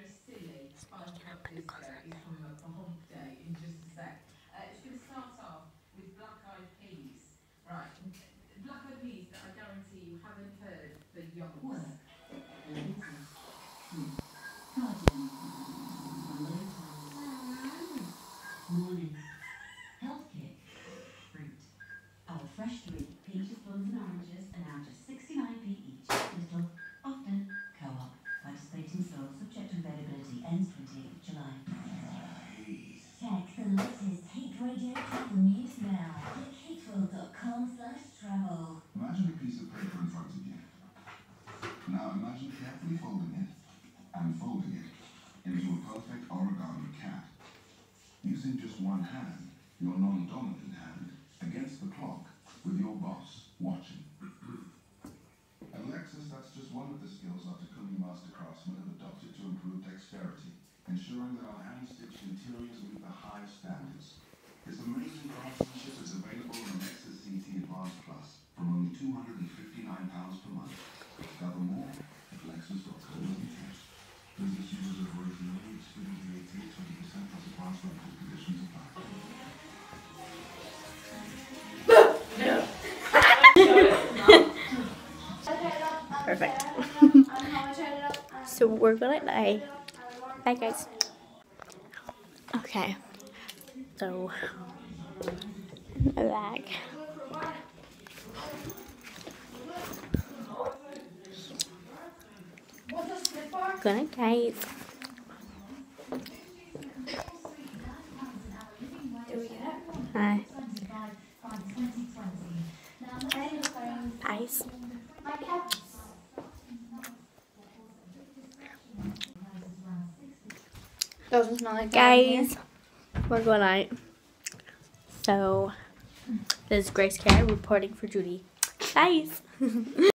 very silly 5 o'clock disco is from a hump day in just a sec. It's going to start off with Black Eyed Peas. Right, Black Eyed Peas that I guarantee you haven't heard for yonks. Morning. Health kick. Fruit. Our fresh fruit, peaches, plums and oranges are now just 69p each. Little, often, co-op. Participating stores subject to availability ends 28th of July. Check the latest Hate Radio travel news now. Click hateworld.com/travel. Imagine a piece of paper in front of you. Now imagine carefully folding it and folding it into a perfect origami cat. Using just one hand, your non-dominant hand, against the clock, with your boss watching. Alexis, that's just one of the skills our Takumi master craftsmen have adopted to improve dexterity, ensuring that our hand-stitched interiors meet the highest standards. This amazing craftsmanship is available in Alexis CT Advanced Plus from only £259 per month. Discover more at lexus.co.uk. Business users of originally excluding VAT, 20% plus advanced rental conditions apply. Perfect. So we're gonna play. Bye guys. Okay. So my bag. Good night, guys. Hi. Ice. Doesn't smell like Guys, we're going out. So this is Grace Carey reporting for Judy. Guys.